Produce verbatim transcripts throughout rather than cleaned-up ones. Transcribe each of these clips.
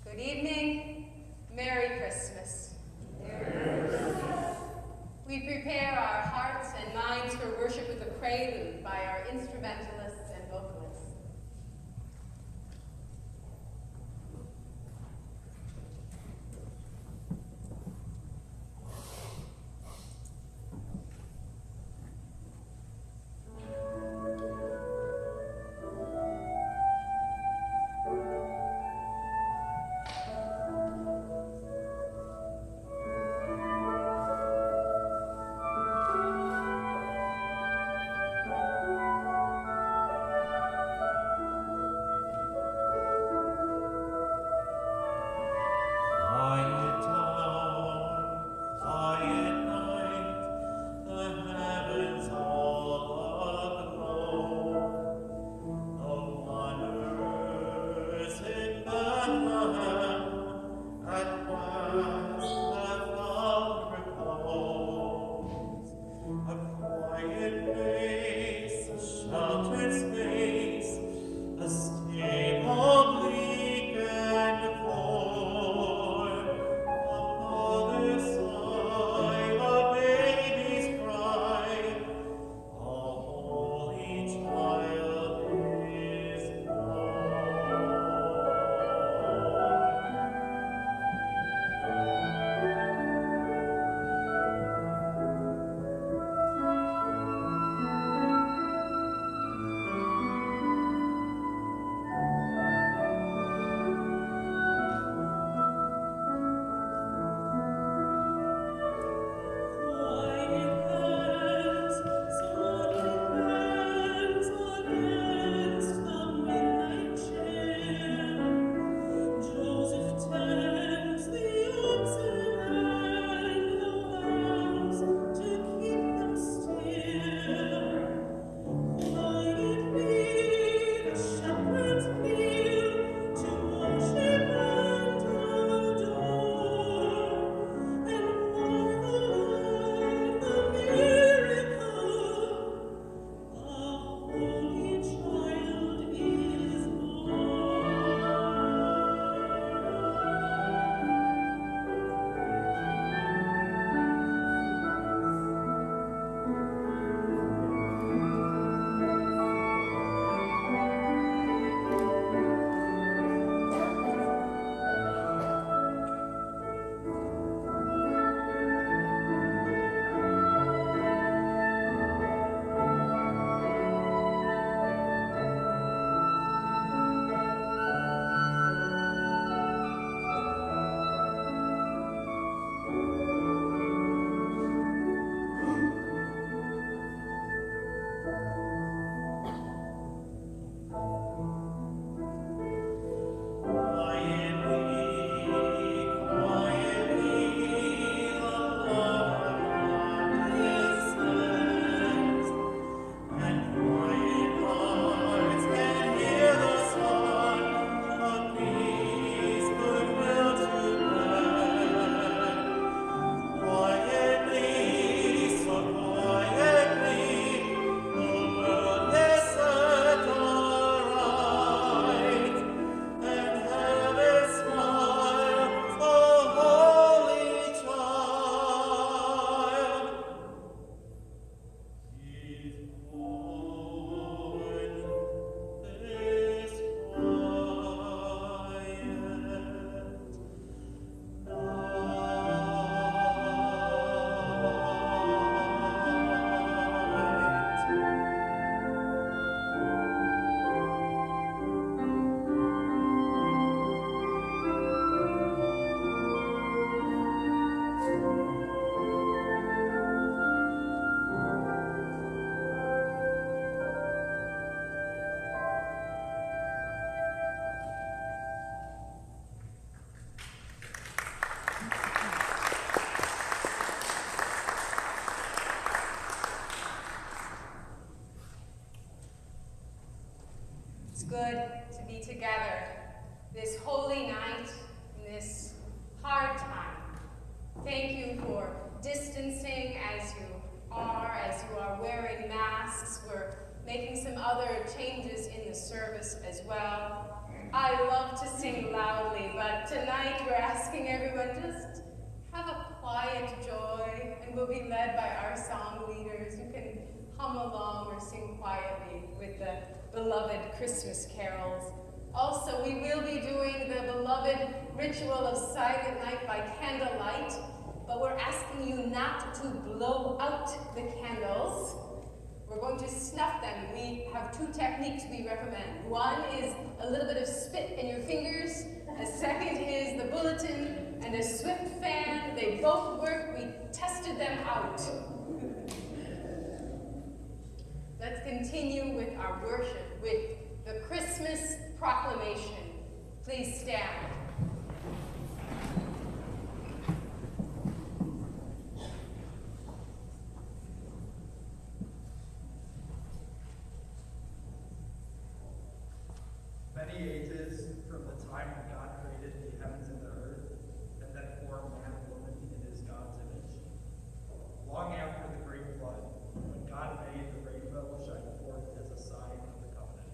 Good evening. Merry Christmas. Merry Christmas. We prepare our hearts and minds for worship with a prelude by our instrumentalists and vocalists. Good to be together this holy night in this hard time. Thank you for distancing as you are, as you are wearing masks. We're making some other changes in the service as well. I love to sing loudly, but tonight we're asking everyone just have a quiet joy, and we'll be led by our song leaders who can hum along or sing quietly with the beloved Christmas carols. Also, we will be doing the beloved ritual of Silent Night by Candlelight, but we're asking you not to blow out the candles. We're going to snuff them. We have two techniques we recommend. One is a little bit of spit in your fingers. A second is the bulletin and a swift fan. They both work. We tested them out. Let's continue with our worship with the Christmas proclamation. Please stand. Many ages from the time when God created the heavens and the earth, and then formed man and woman in his God's image. Long after the great flood, when God made the rainbow shine forth as a sign of the covenant.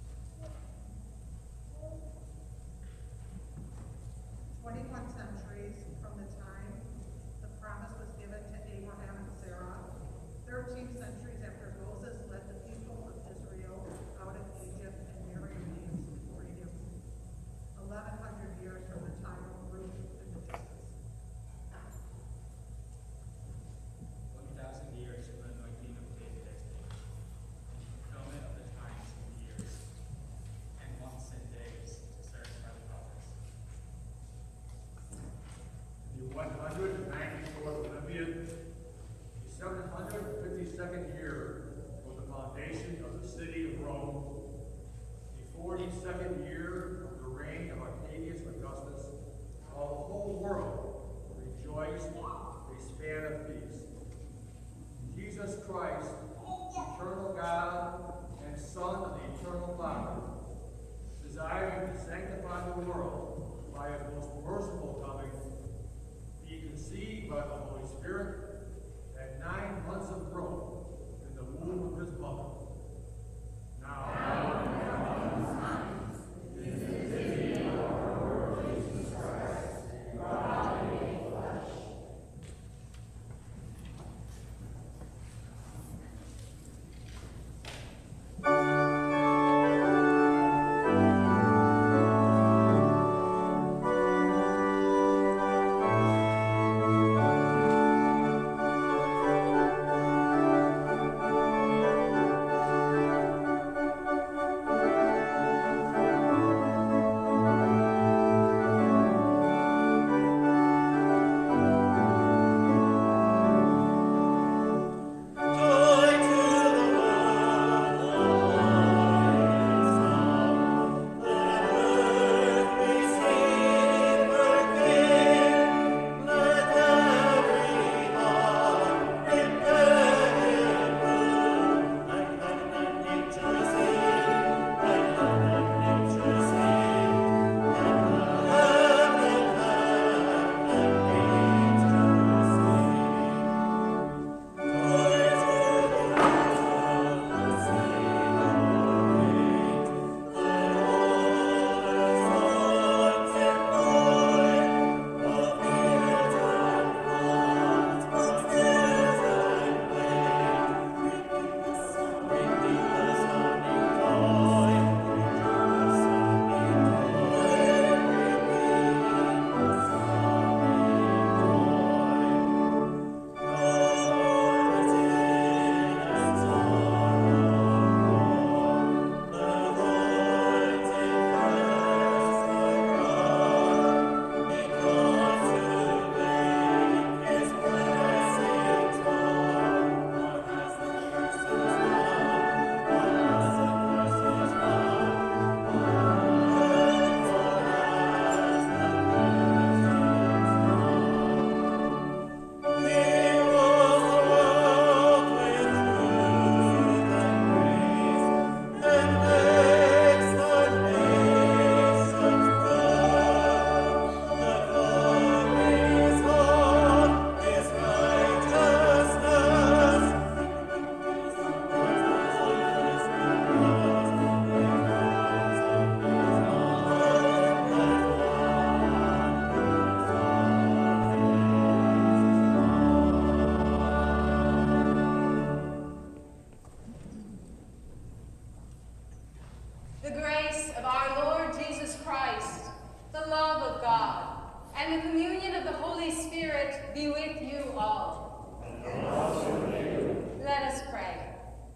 Twenty-one centuries from the time the promise was given to Abraham and Sarah, thirteen centuries after Moses led the people of Israel out of Egypt and Mary names freedom, eleven The grace of our Lord Jesus Christ, the love of God, and the communion of the Holy Spirit be with you all. And also with you. Let us pray.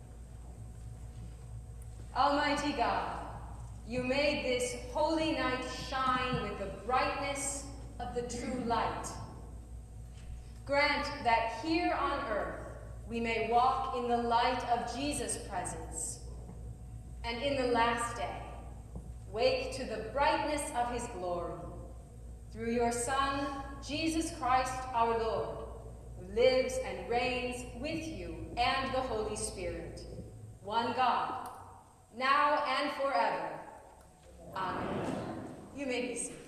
Almighty God, you made this holy night shine with the brightness of the true light. Grant that here on earth we may walk in the light of Jesus' presence, and in the last day, wake to the brightness of his glory. Through your Son, Jesus Christ our Lord, who lives and reigns with you and the Holy Spirit, one God, now and forever. Amen. You may be seated.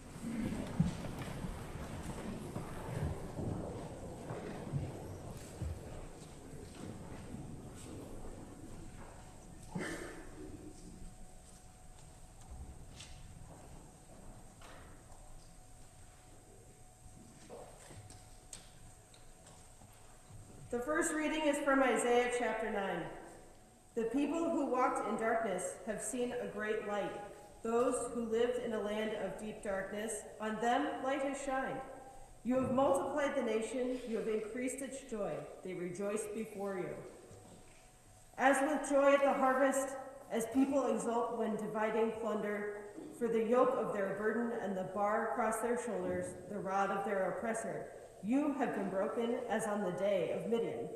The first reading is from Isaiah chapter nine. The people who walked in darkness have seen a great light. Those who lived in a land of deep darkness, on them light has shined. You have multiplied the nation, you have increased its joy. They rejoice before you. As with joy at the harvest, as people exult when dividing plunder, for the yoke of their burden and the bar across their shoulders, the rod of their oppressor, you have been broken as on the day of Midian.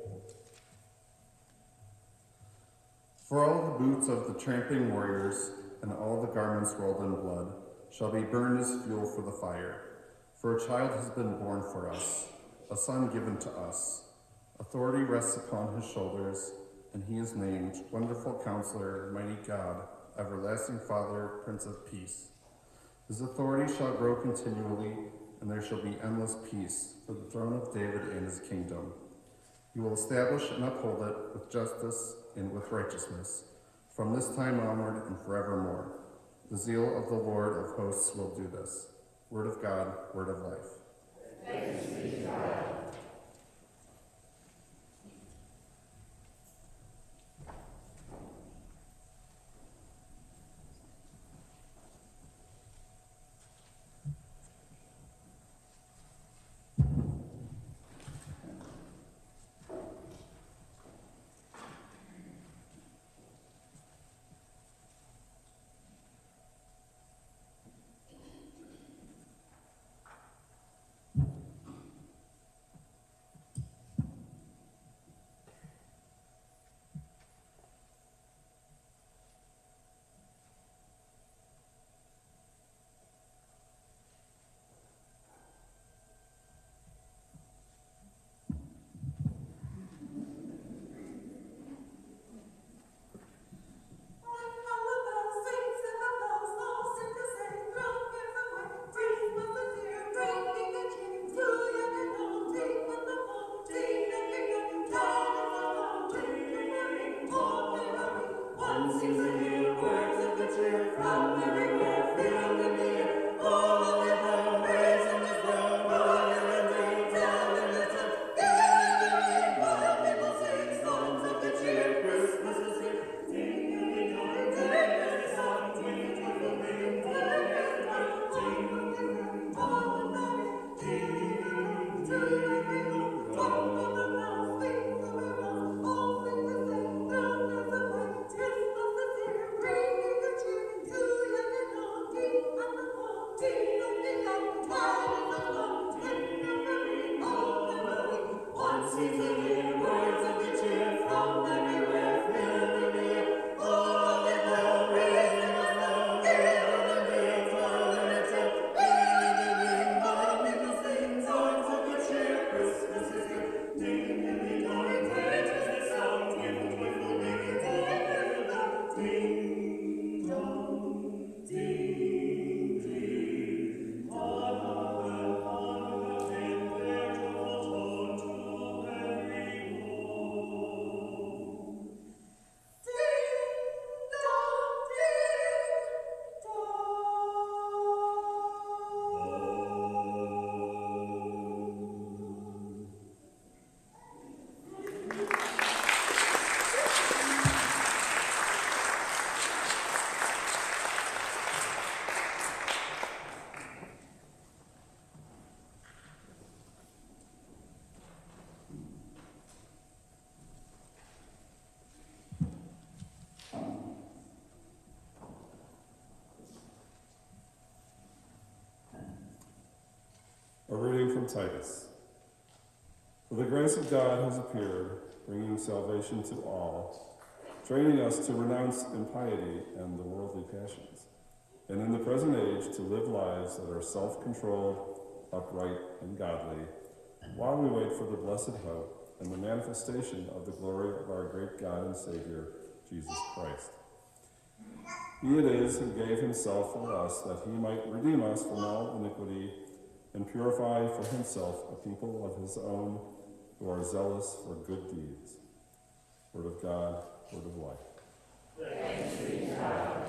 For all the boots of the tramping warriors and all the garments rolled in blood shall be burned as fuel for the fire. For a child has been born for us, a son given to us. Authority rests upon his shoulders, and he is named Wonderful Counselor, Mighty God, Everlasting Father, Prince of Peace. His authority shall grow continually, and there shall be endless peace for the throne of David and his kingdom. He will establish and uphold it with justice and with righteousness, from this time onward and forevermore. The zeal of the Lord of hosts will do this. Word of God, word of life. Thanks be to God. from Titus. For the grace of God has appeared, bringing salvation to all, training us to renounce impiety and the worldly passions, and in the present age to live lives that are self-controlled, upright, and godly, while we wait for the blessed hope and the manifestation of the glory of our great God and Savior, Jesus Christ. He it is who gave himself for us, that he might redeem us from all iniquity and purify for himself a people of his own who are zealous for good deeds. Word of God, word of life. Thanks be to God.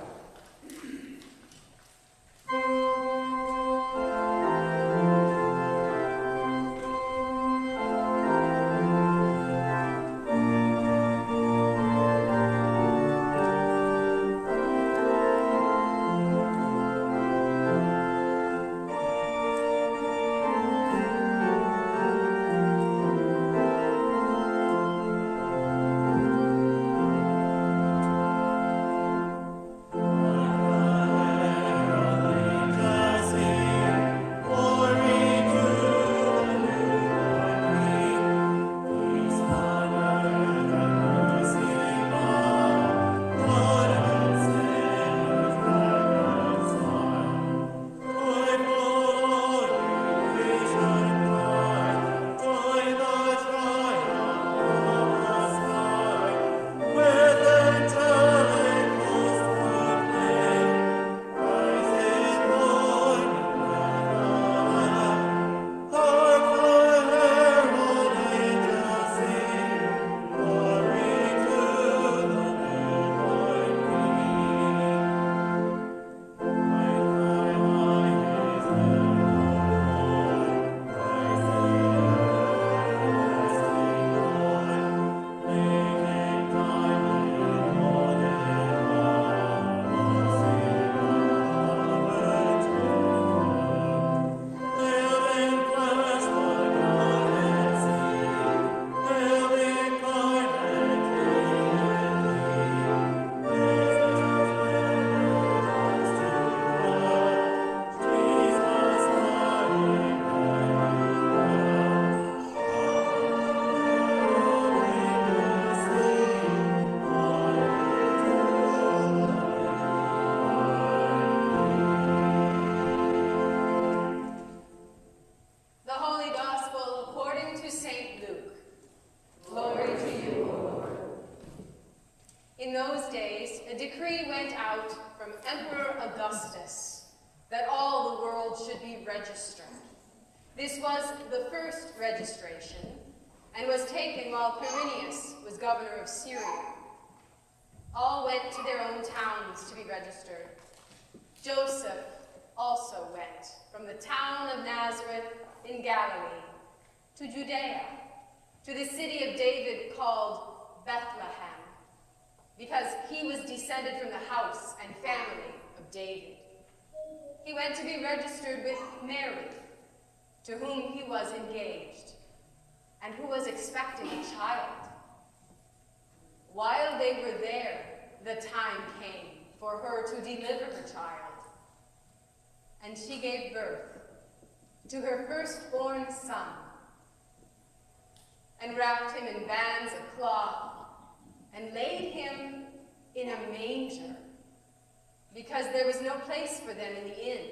This was the first registration, and was taken while Quirinius was governor of Syria. All went to their own towns to be registered. Joseph also went from the town of Nazareth in Galilee to Judea, to the city of David called Bethlehem, because he was descended from the house and family of David. He went to be registered with Mary, to whom he was engaged, and who was expecting a child. While they were there, the time came for her to deliver her child. And she gave birth to her firstborn son, and wrapped him in bands of cloth, and laid him in a manger, because there was no place for them in the inn.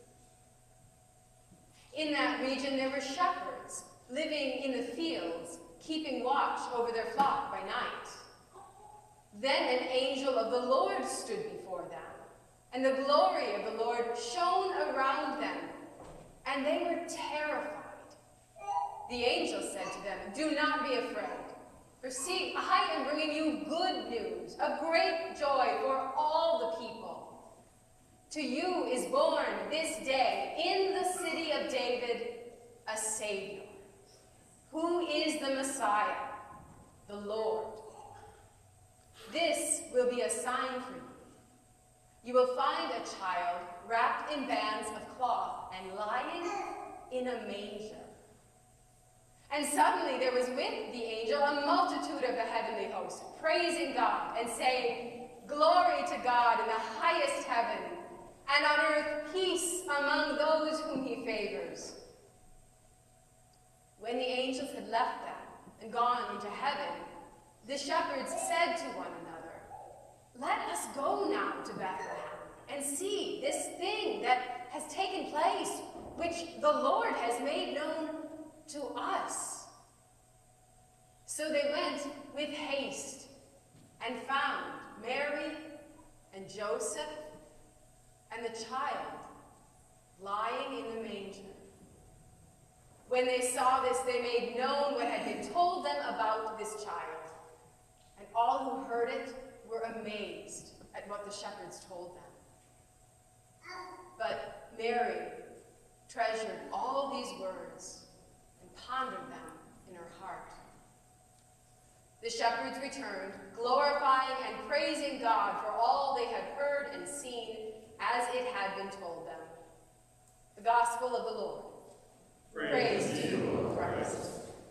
In that region there were shepherds living in the fields, keeping watch over their flock by night. Then an angel of the Lord stood before them, and the glory of the Lord shone around them, and they were terrified. The angel said to them, "Do not be afraid, for see, I am bringing you good news, of great joy for all the people. To you is born this day in the city of David a Savior, who is the Messiah, the Lord. This will be a sign for you. You will find a child wrapped in bands of cloth and lying in a manger." And suddenly there was with the angel a multitude of the heavenly host, praising God and saying, "Glory to God in the highest heaven, and on earth peace among those whom he favors." When the angels had left them and gone into heaven, the shepherds said to one another, "Let us go now to Bethlehem and see this thing that has taken place, which the Lord has made known to us." So they went with haste and found Mary and Joseph and the child lying in the manger. When they saw this, they made known what had been told them about this child. And all who heard it were amazed at what the shepherds told them. But Mary treasured all these words and pondered them in her heart. The shepherds returned, glorifying and praising God for all they had heard and seen as it had been told them. The Gospel of the Lord. Praise, Praise to you, O Christ.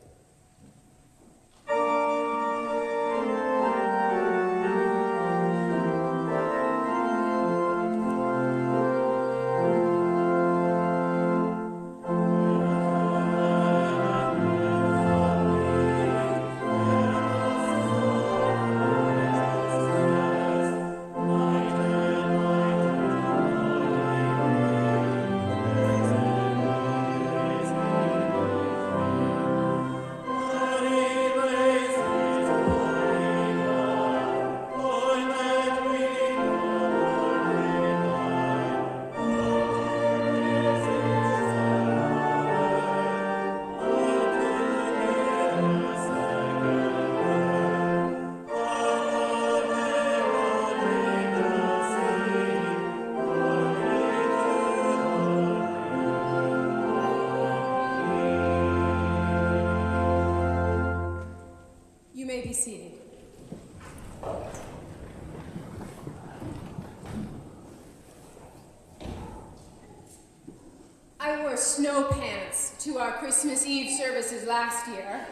Seated. I wore snow pants to our Christmas Eve services last year.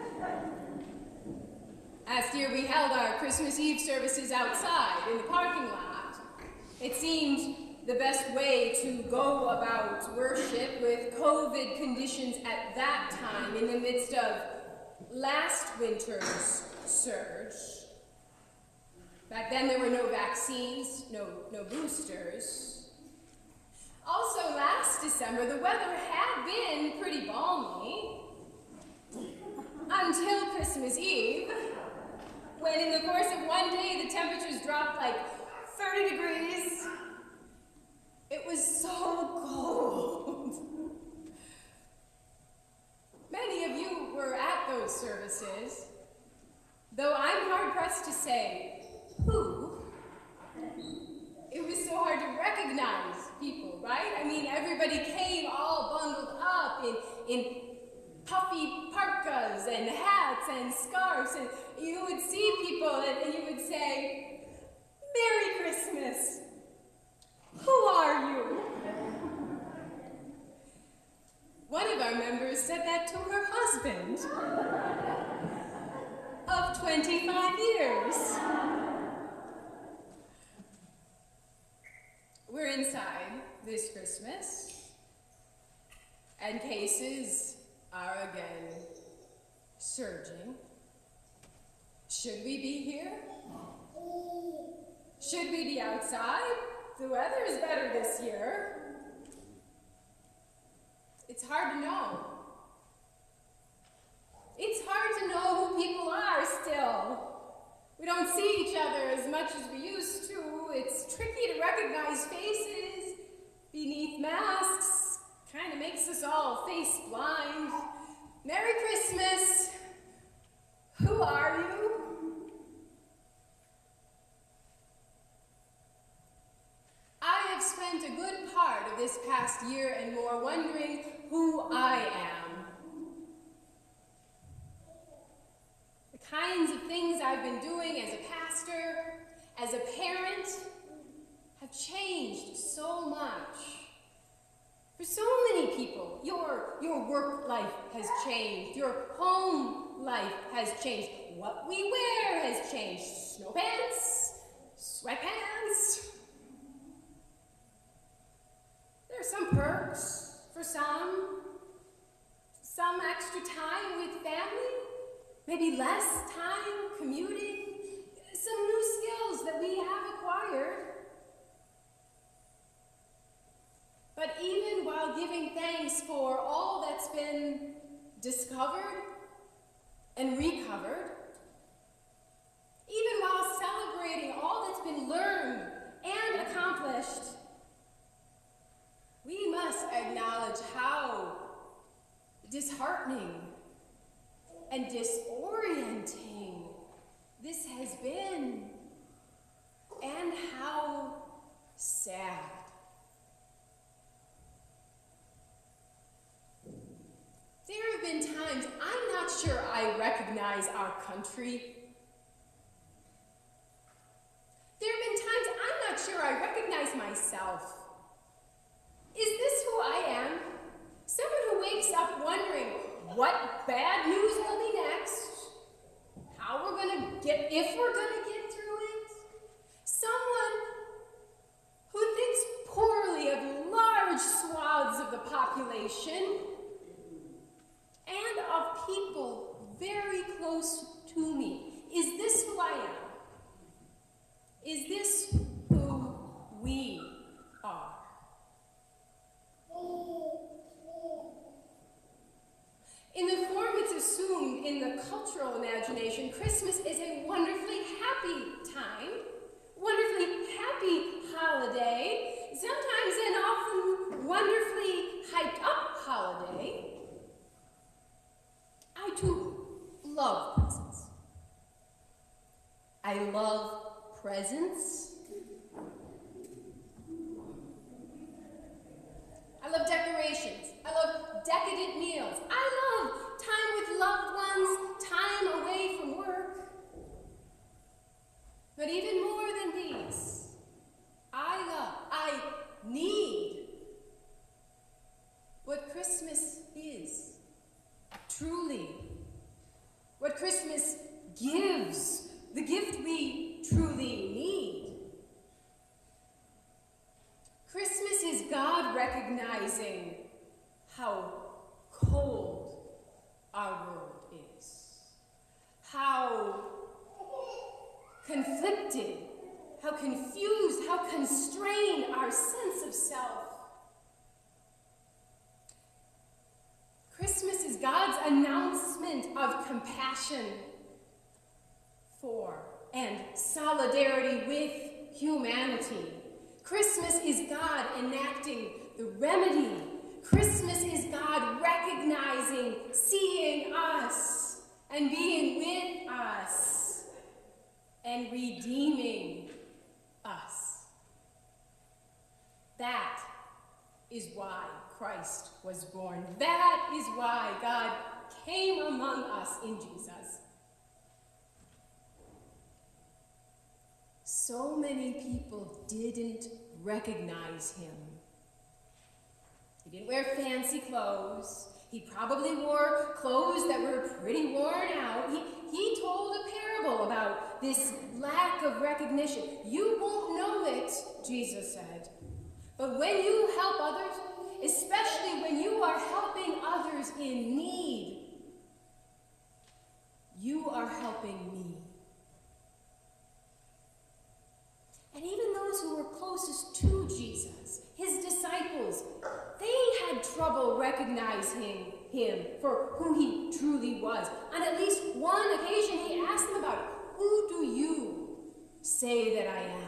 Last year we held our Christmas Eve services outside in the parking lot. It seemed the best way to go about worship with COVID conditions at that time in the midst of last winter's surge. Back then there were no vaccines, no, no boosters. Also last December the weather had been pretty balmy until Christmas Eve, when in the course of one day the temperatures dropped like thirty degrees. It was so cold. Many of you were at those services, though I'm hard-pressed to say who. It was so hard to recognize people, right? I mean, everybody came all bundled up in, in puffy parkas and hats and scarves, and you would see people and, and you would say, "Merry Christmas! Who are you?" One of our members said that to her husband of twenty-five years. We're inside this Christmas, and cases are again surging. Should we be here? Should we be outside? The weather is better this year. It's hard to know. It's hard to know who people are still. We don't see each other as much as we used to. It's tricky to recognize faces beneath masks. Kind of makes us all face blind. Merry Christmas. Who are you? I have spent a good part of this past year and more wondering who I am. The kinds of things I've been doing as a pastor, as a parent, have changed so much. For so many people, your, your work life has changed, your home life has changed, what we wear has changed, snow pants, sweatpants. There are some perks for some, some extra maybe less time commuting, some new skills that we have acquired. But even while giving thanks for all that's been discovered and recovered, even while celebrating all that's been learned and accomplished, we must acknowledge how disheartening and disorienting this has been, and how sad. There have been times I'm not sure I recognize our country. There have been times I'm not sure I recognize myself. Is this who I am? Someone who wakes up wondering what bad news will be next, how we're gonna get, if we're gonna get through it. Someone who thinks poorly of large swaths of the population and of people very close to me. Is this who I am? Is this who we are? In the form it's assumed in the cultural imagination, Christmas is a wonderfully happy time, wonderfully happy holiday, sometimes an often wonderfully hyped up holiday. I too love presents. I love presents. I love decorations. I love decadent meals. I love time with loved ones, time away from work. But even more than these, I love, I need what Christmas is. Truly, what Christmas gives, the gift we truly need. Christmas is God recognizing how cold our world is, how conflicted, how confused, how constrained our sense of self. Christmas is God's announcement of compassion for and solidarity with humanity. Christmas is God enacting the remedy. Christmas is God recognizing, seeing us, and being with us, and redeeming us. That is why Christ was born. That is why God came among us in Jesus. So many people didn't recognize him. He didn't wear fancy clothes. He probably wore clothes that were pretty worn out. He, he told a parable about this lack of recognition. You won't know it, Jesus said. But when you help others, especially when you are helping others in need, you are helping me. And even those who were closest to Jesus, his disciples, they had trouble recognizing him for who he truly was. On at least one occasion, he asked them about, who do you say that I am?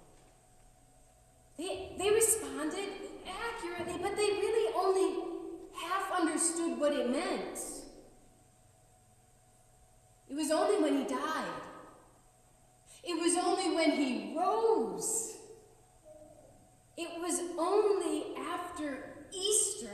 They, they responded accurately, but they really only half understood what it meant. It was only when he died. It was only when he rose. It was only after Easter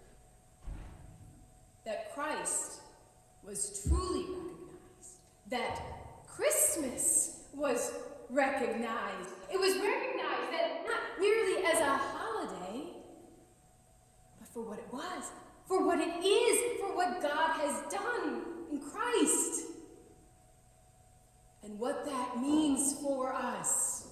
that Christ was truly recognized, that Christmas was recognized. It was recognized that not merely as a holiday, but for what it was, for what it is, for what God has done in Christ, and what that means for us.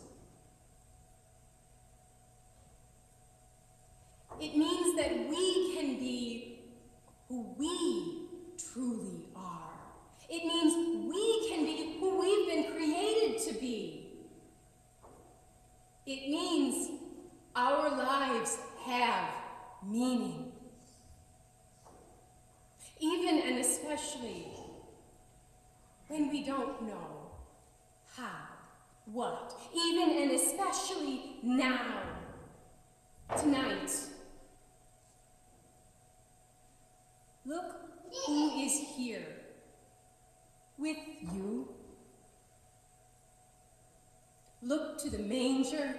It means that we can be who we truly are. It means we can be who we've been created to be. It means our lives have meaning. Even and especially when we don't know how, what, even and especially now, tonight. Look who is here with you. Look to the manger.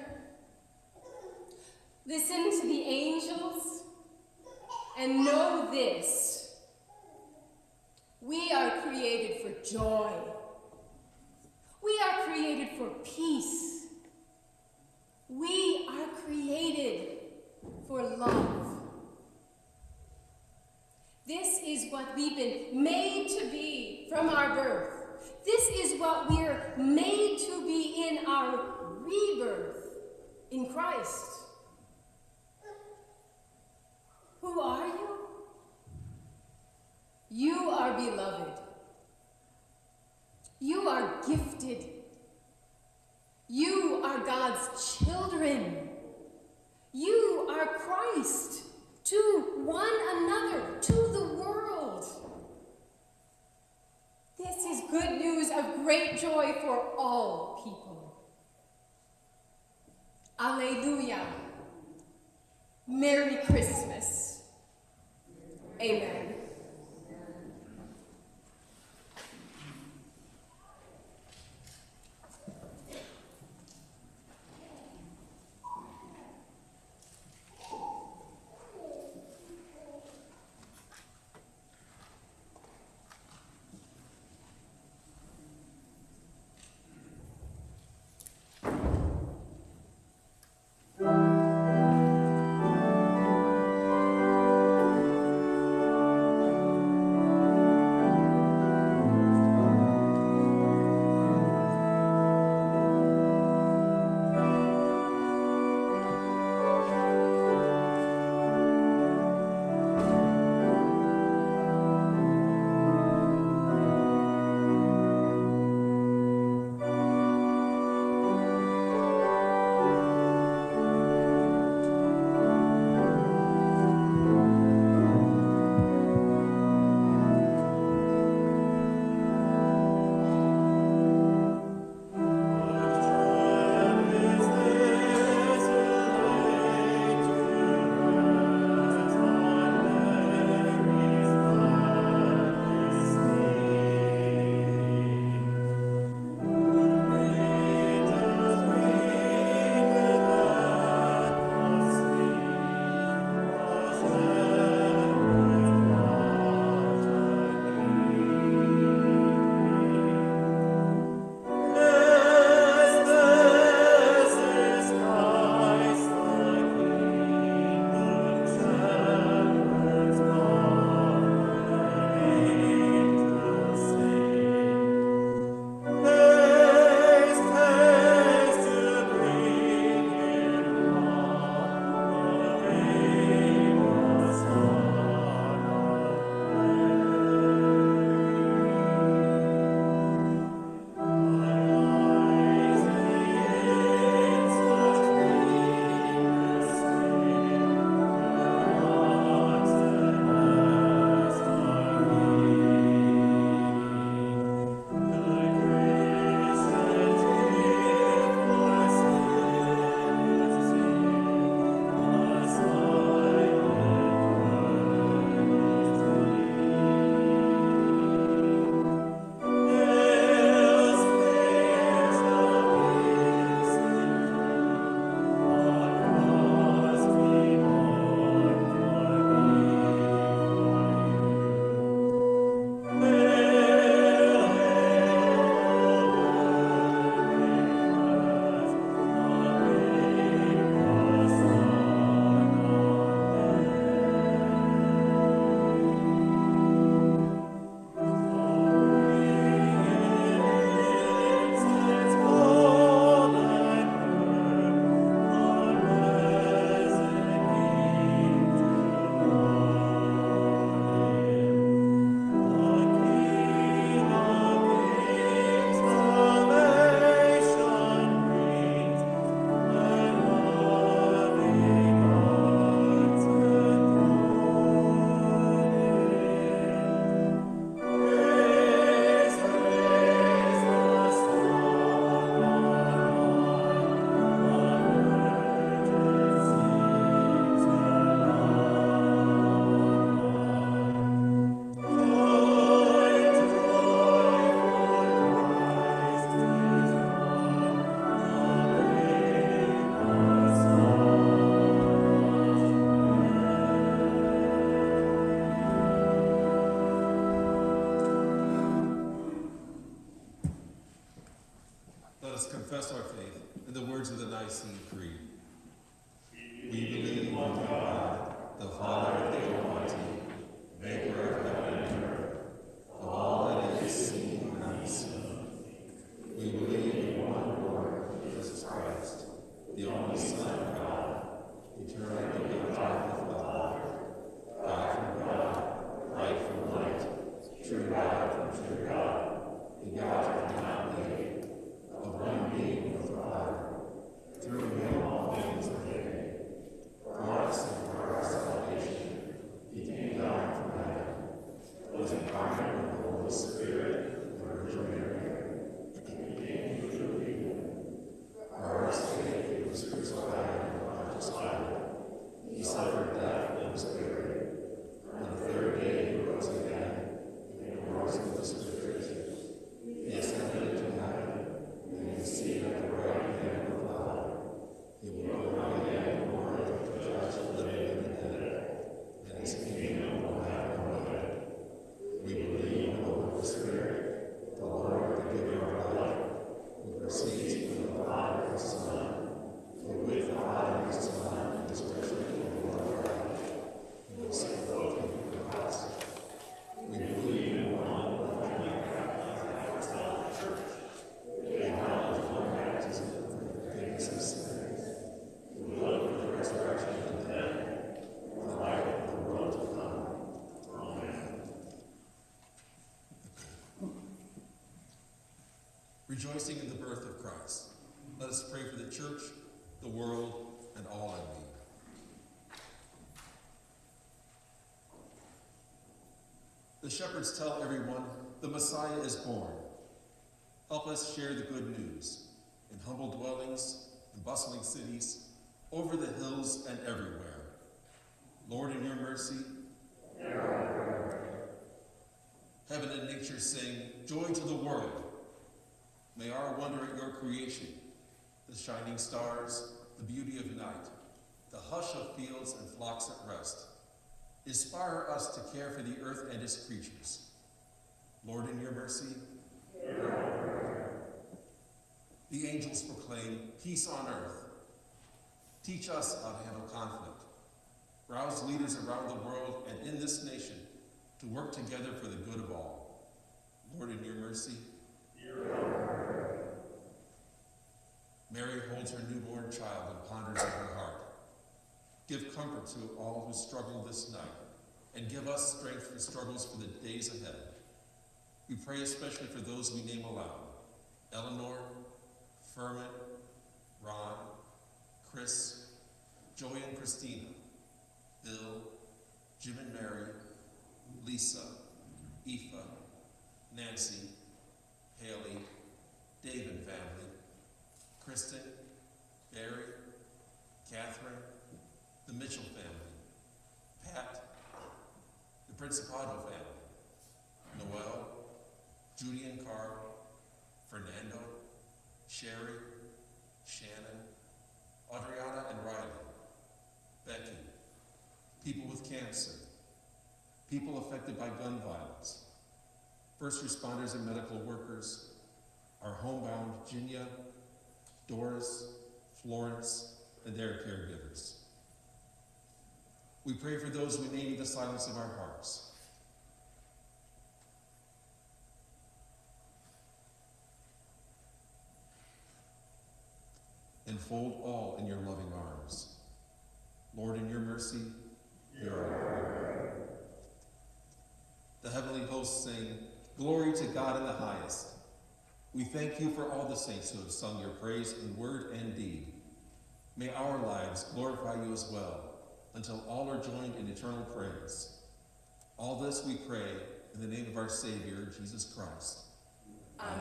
Listen to the angels and know this. We are created for joy. We are created for peace. We are created for love. This is what we've been made to be from our birth. This is what we're made to be in our rebirth in Christ. Who are you? You are beloved. You are gifted. You are God's children. You are Christ to one another, to the world. This is good news of great joy for all people. Alleluia. Merry Christmas. Amen. Thank profess our faith in the words of the Nicene Creed. We believe in one God, the Father, the Almighty, maker of heaven and earth, of all that is seen and unseen. We believe in one Lord, Jesus Christ, the only Son of God, eternally begotten of the Father, God from God, light from light, true God from true God, begotten and not made, of one being with the Father, through whom all things were made. For us and for our salvation, he came down from heaven, was incarnate with the Holy Spirit, the Virgin Mary, became true human. For our sake he was crucified and Pontius Pilate. He suffered death and was buried. On the third day he rose again, and rose with the Scriptures. He ascended into heaven, and is seated at the right hand of the Father. He will come again in glory to judge the living and the dead, and his kingdom will have no end. We believe in the Holy Spirit, the Lord, the giver of life, who proceeds from the Father and the Son, who with the Father and the Son is present in the world of life, and will set forth in the past. We believe in one holy Catholic Apostolic Church. We acknowledge one baptism for the forgiveness of sins. We look for the resurrection of the dead, and the life of the world to come. Amen. Rejoicing in the birth of Christ, let us pray for the church, the world, and all in need. The shepherds tell everyone the Messiah is born. Help us share the good news in humble dwellings, in bustling cities, over the hills and everywhere. Lord, in your mercy, heaven and nature sing, joy to the world. May our wonder at your creation, the shining stars, the beauty of night, the hush of fields and flocks at rest, inspire us to care for the earth and its creatures. Lord, in your mercy, the angels proclaim peace on earth. Teach us how to handle conflict. Rouse leaders around the world and in this nation to work together for the good of all. Lord, in your mercy, Mary holds her newborn child and ponders in her heart. Give comfort to all who struggle this night, and give us strength for struggles for the days ahead. We pray especially for those we name aloud: Eleanor, Furman, Ron, Chris, Joy and Christina, Bill, Jim and Mary, Lisa, Aoife, Nancy, Haley, Dave and family, Kristen, Barry, Catherine, the Mitchell family, Pat, the Principato family, Noel, Judy and Carl, Fernando, Sherry, Shannon, Adriana and Riley, Becky, people with cancer, people affected by gun violence, first responders and medical workers, our homebound Ginia, Doris, Florence, and their caregivers. We pray for those we name in the silence of our hearts. Enfold all in your loving arms. Lord, in your mercy, hear our prayer. The heavenly hosts sing, glory to God in the highest. We thank you for all the saints who have sung your praise in word and deed. May our lives glorify you as well, until all are joined in eternal praise. All this we pray in the name of our Savior, Jesus Christ. Amen.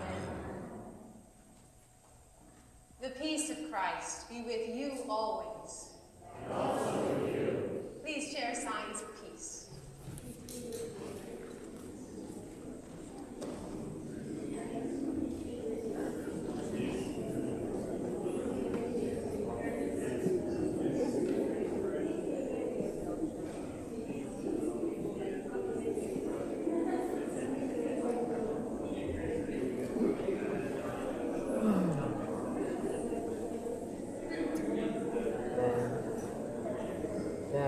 The peace of Christ be with you always. And also with you. Please share signs of peace.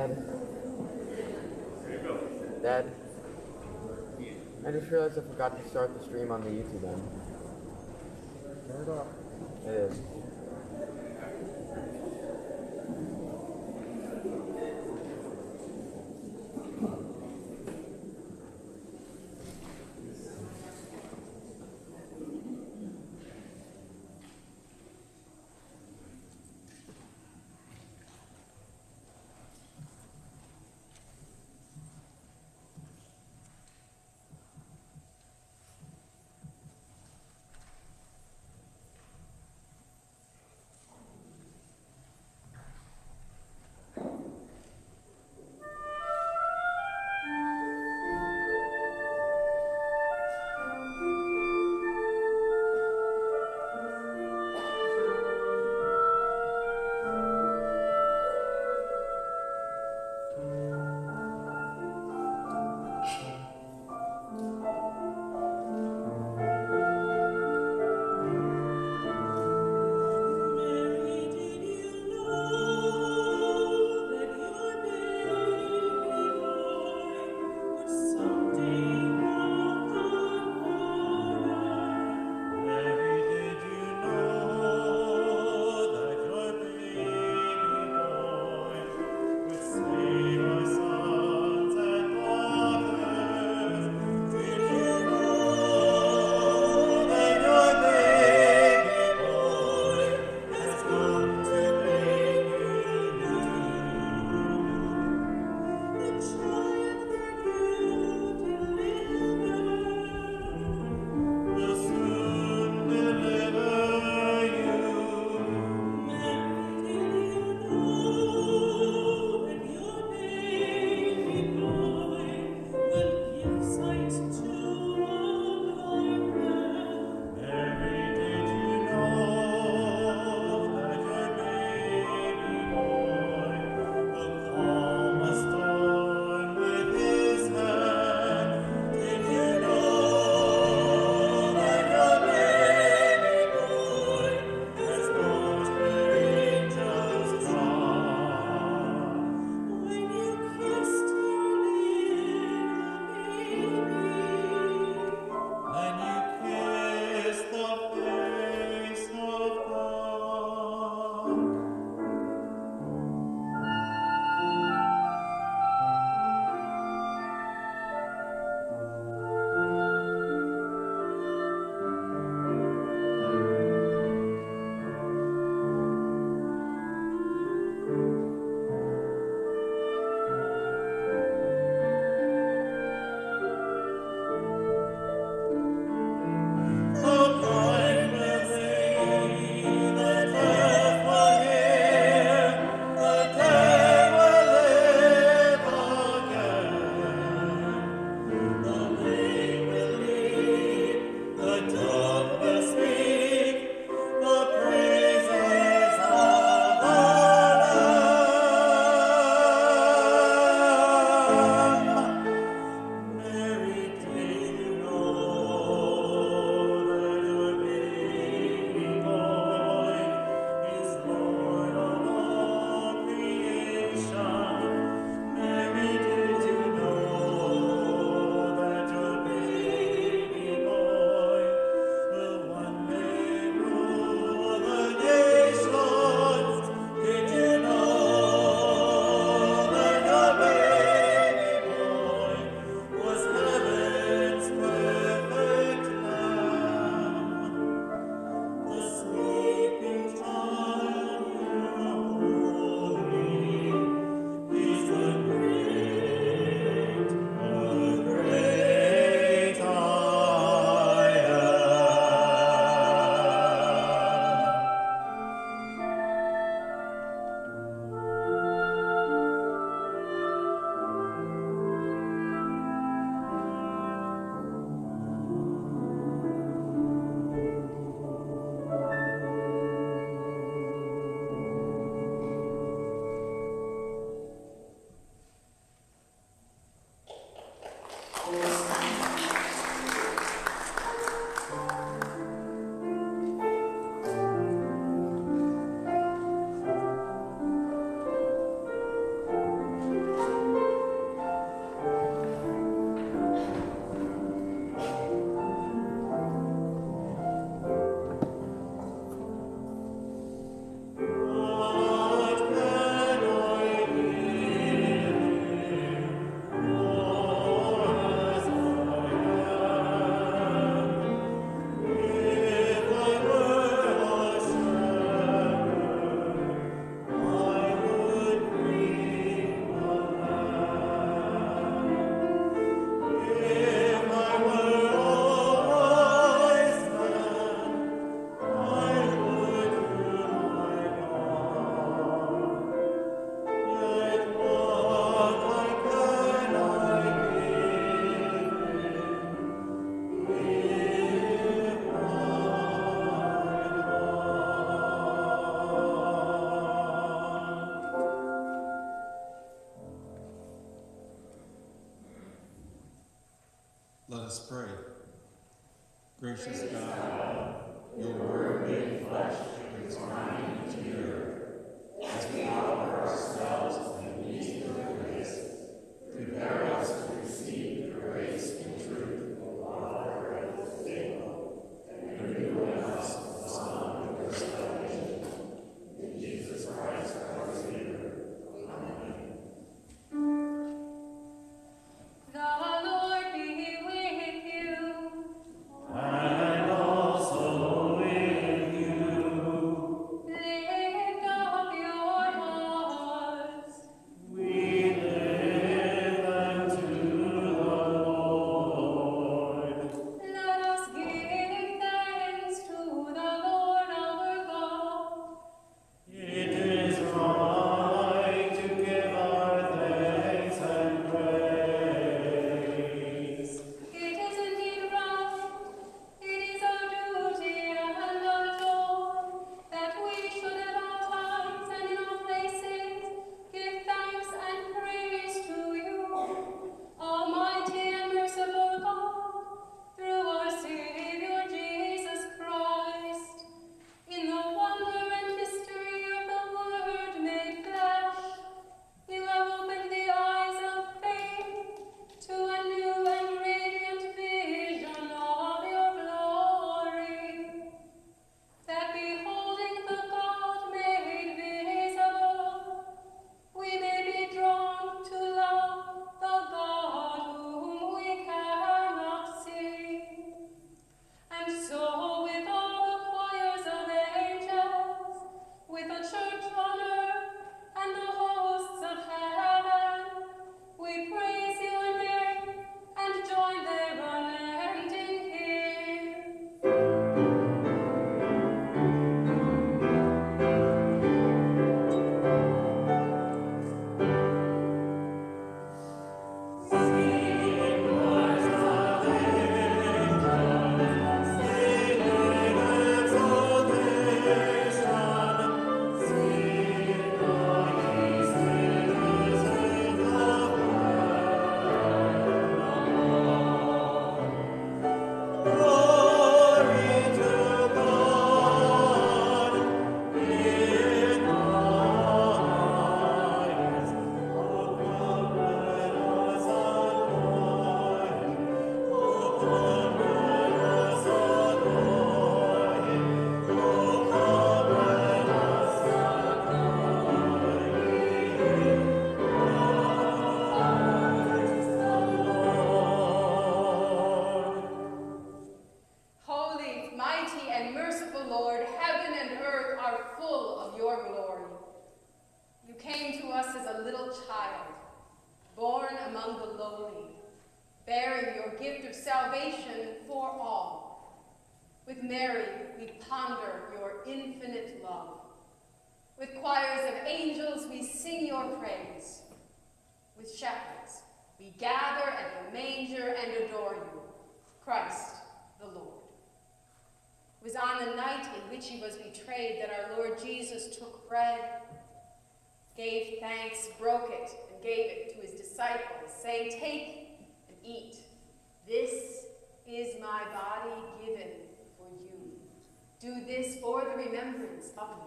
Dad. Dad. I just realized I forgot to start the stream on the YouTube end. Turn it off. It is. Let us pray. Gracious God, your word made flesh brings harmony to the earth. As we offer ourselves and meet your grace, prepare us to receive your grace and truth of our earth's faithful, and renew in us the song of your salvation. In Jesus Christ, our Savior. Amen. The Lord be with you. And also with you. Lift up your hearts. We lift unto the Lord. Let us give thanks to the Lord our God. It is right to give our thanks and praise. It is indeed right, it is our duty and our joy, that we should at all times and in all places give thanks and praise to you, Almighty and merciful God, through our Savior Jesus Christ. In the wonder and mystery of the Word made flesh, you have opened the eyes of faith to a new and radiant vision of your glory, that beholding the God made visible, we may be drawn to love the God whom we cannot see. And so with all the choirs of angels, with the church on earth and the hosts of heaven, we praise your name and join their unending hymn. Holy, mighty, and merciful Lord, heaven and earth are full of your glory. You came to us as a little child, born among the lowly, bearing your gift of salvation for all. With Mary, we ponder your infinite love. With choirs of angels, we sing your praise. With shepherds, we gather at the manger and adore you, Christ the Lord. It was on the night in which he was betrayed that our Lord Jesus took bread, gave thanks, broke it, and gave it to his disciples, saying, "Take and eat. This is my body given for you. Do this for the remembrance of me."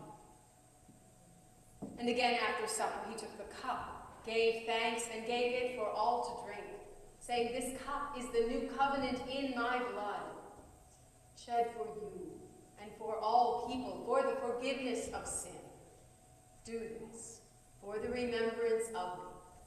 And again after supper he took the cup, gave thanks, and gave it for all to drink, saying, "This cup is the new covenant in my blood, shed for you and for all people for the forgiveness of sin. Do this for the remembrance of me."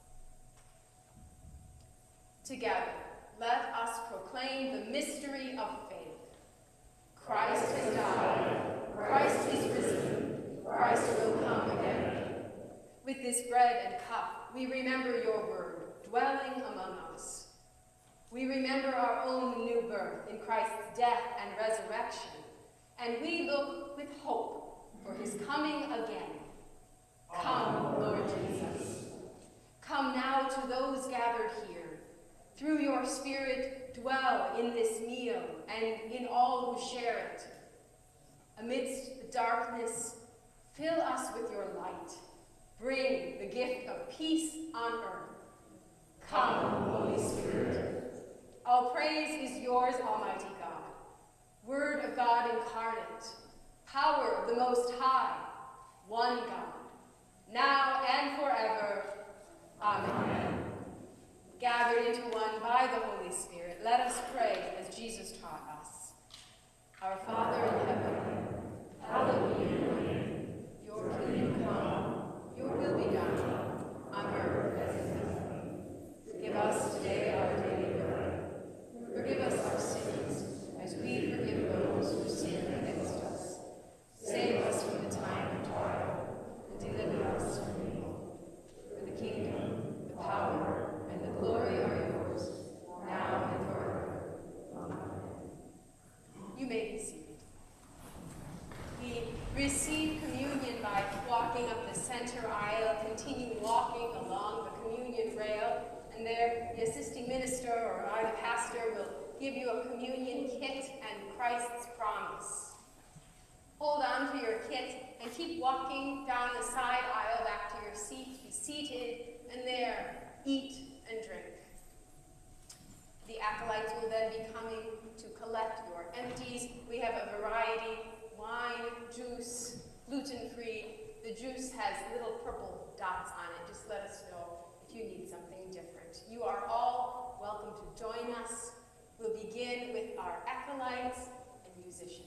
Together, let us proclaim the mystery of faith. Christ has died. Christ is risen. Christ will come again. With this bread and cup, we remember your word dwelling among us. We remember our own new birth in Christ's death and resurrection, and we look with hope for his coming again. Come, Lord Jesus. Come now to those gathered here. Through your Spirit, dwell in this meal and in all who share it. Amidst the darkness, fill us with your light. Bring the gift of peace on earth. Come, Holy Spirit. All praise is yours, Almighty God, Word of God incarnate, power of the Most High, one God, now and forever. Amen. Amen. Gathered into one by the Holy Spirit, let us pray as Jesus taught us. Our Father in heaven, hallowed be your name. Your kingdom come, your will be done, on earth as in heaven. Give us today our daily bread. Forgive us our sins, as we forgive those who sin against us. Save us from the time of trial, and deliver us from evil. For the kingdom, the power, and the glory are yours, now and forever. Amen. You may be seated. We receive communion by walking up the center aisle, continue walking along the communion rail, and there the assisting minister or I, the pastor, will give you a communion kit and Christ's promise. Hold on to your kit and keep walking down the side aisle back to your seat. Be seated, and there, eat and drink. The acolytes will then be coming to collect your empties. We have a variety: wine, juice, gluten-free. The juice has little purple dots on it. Just let us know if you need something different. You are all welcome to join us. We'll begin with our acolytes and musicians.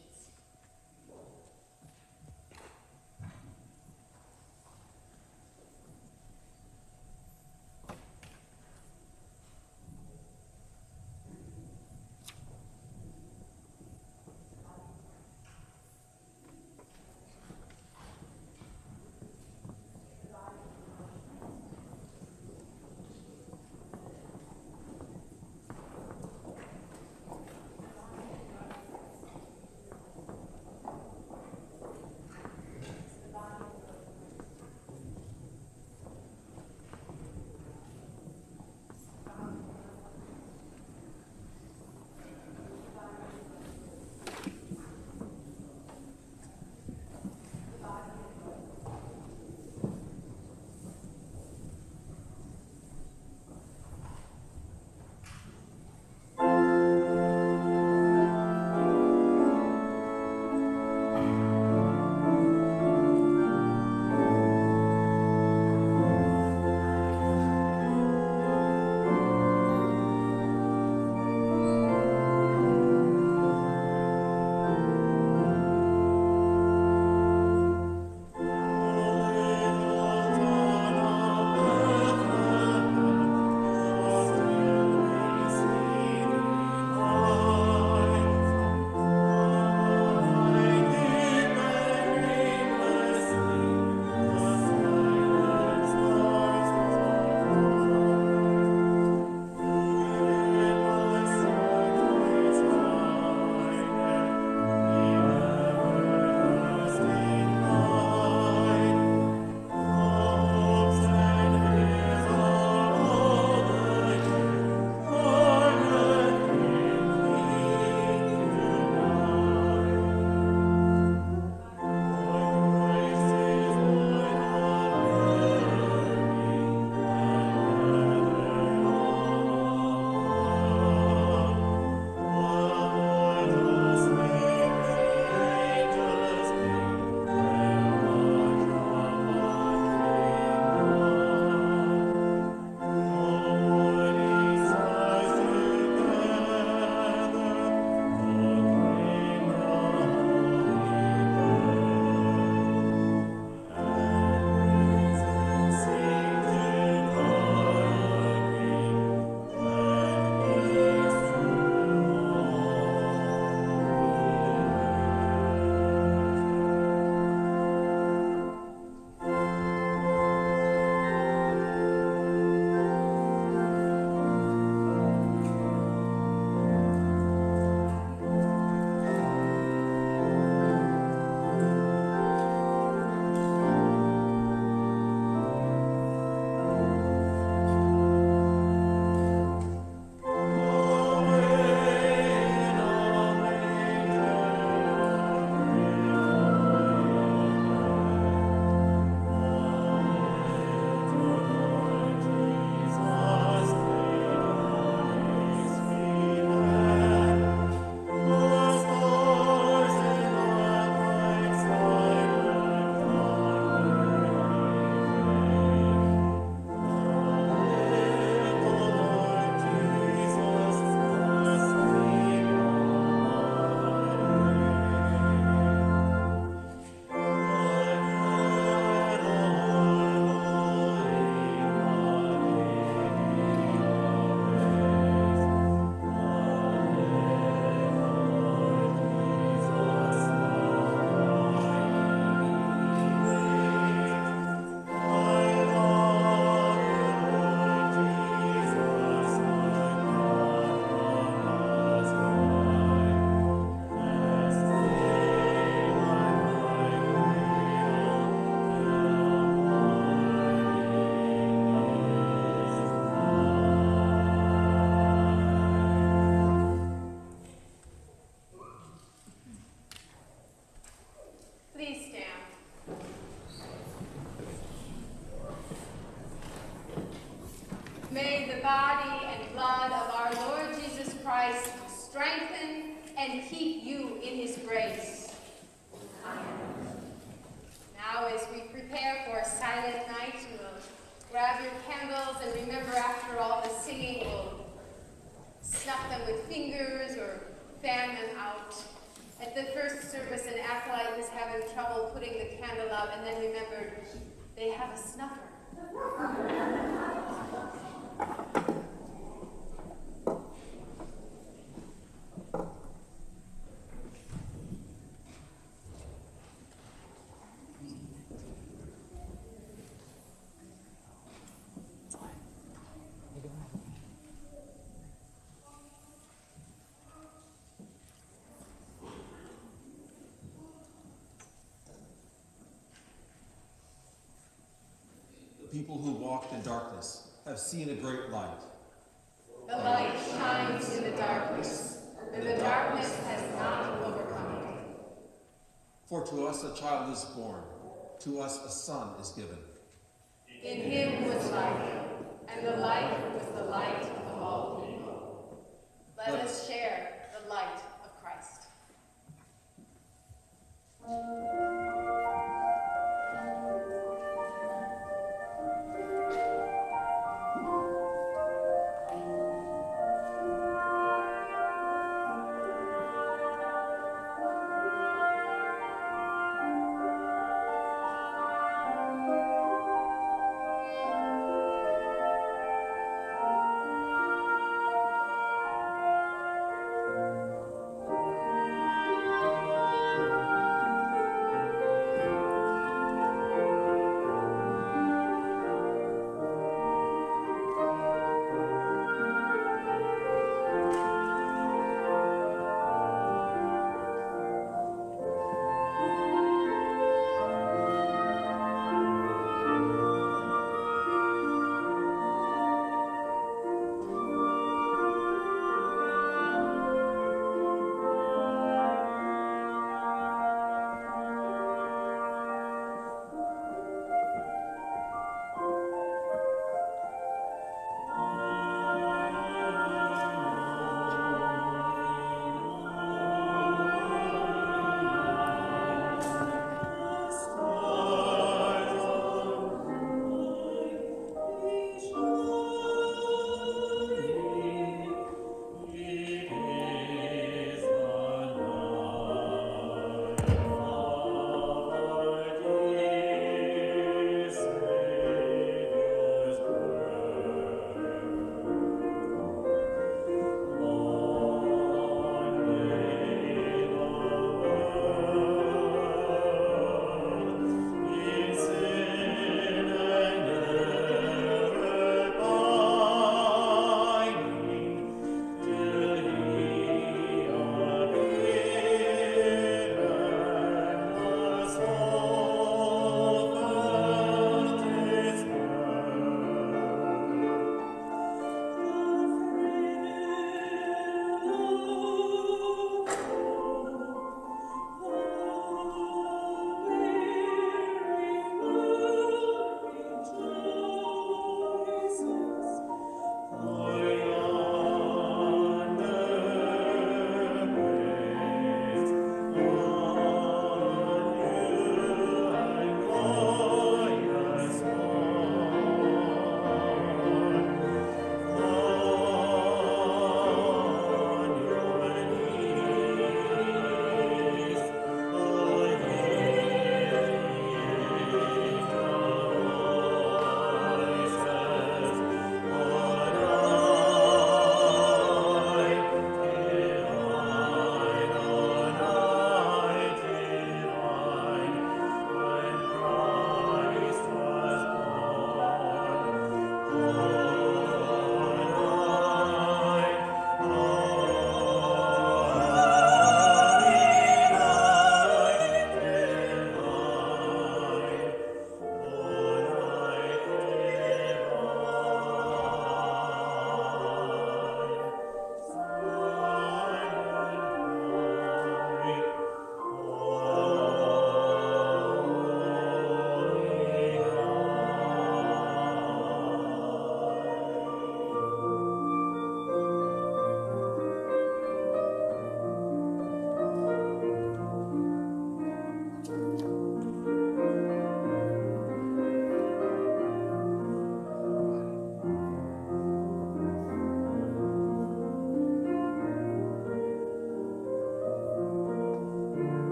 the body and blood of our Lord Jesus Christ strengthen and keep you in his grace. Amen. Now, as we prepare for a silent night, you will grab your candles and remember after all the singing, we'll snuff them with fingers or fan them out. At the first service, an acolyte was having trouble putting the candle out and then remembered they have a snuffer. People who walked in darkness have seen a great light. The light shines in the darkness, and the darkness has not overcome it. For to us a child is born, to us a son is given. In him was life, and the life was the light of all people. Let us share the light of Christ.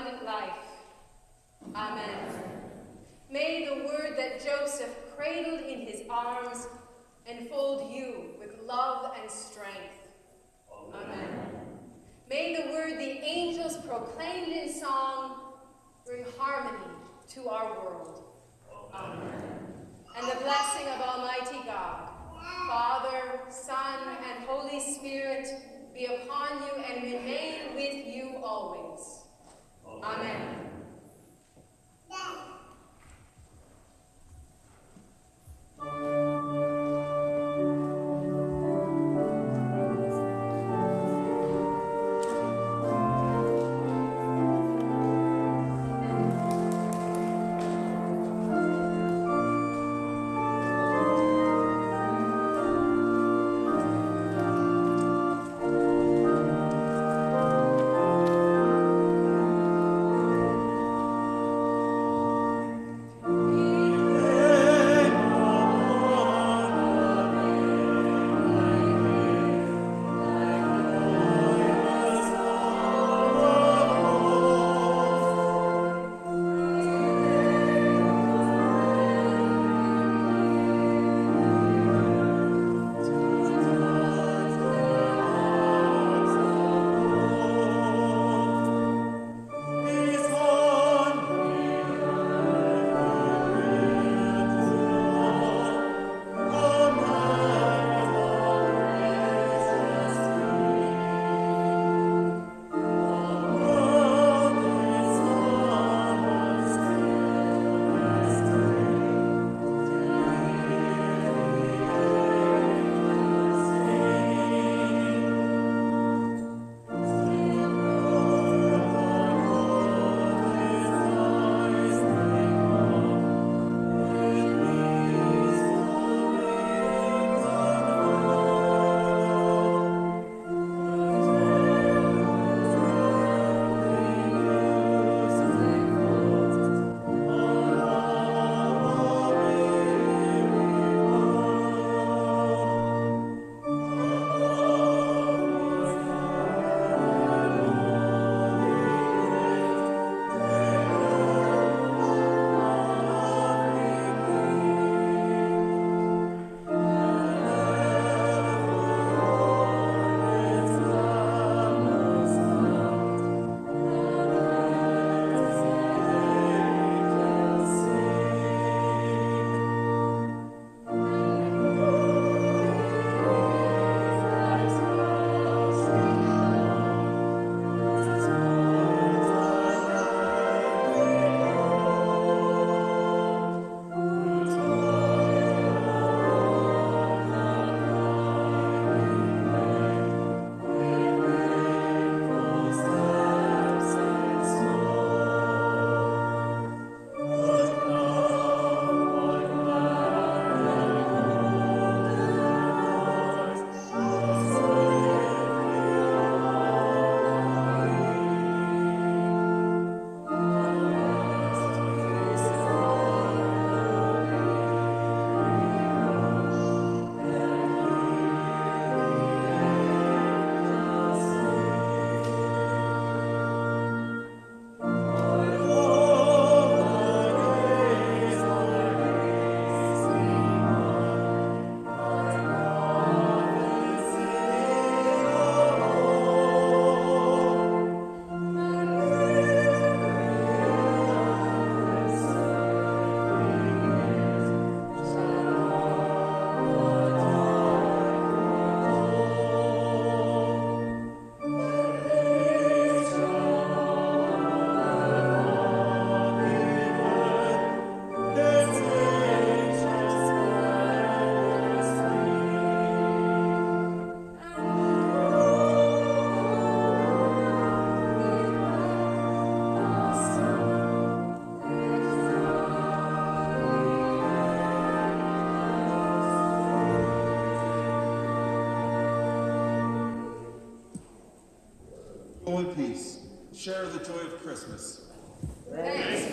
abundant life. Amen. May the word that Joseph cradled in his arms enfold you with love and strength. Amen. May the word the angels proclaimed in song bring harmony to our world. Amen. And the blessing of Almighty God, Father, Son, and Holy Spirit be upon you and remain with you always. Amen. Go in peace. Share the joy of Christmas. Thanks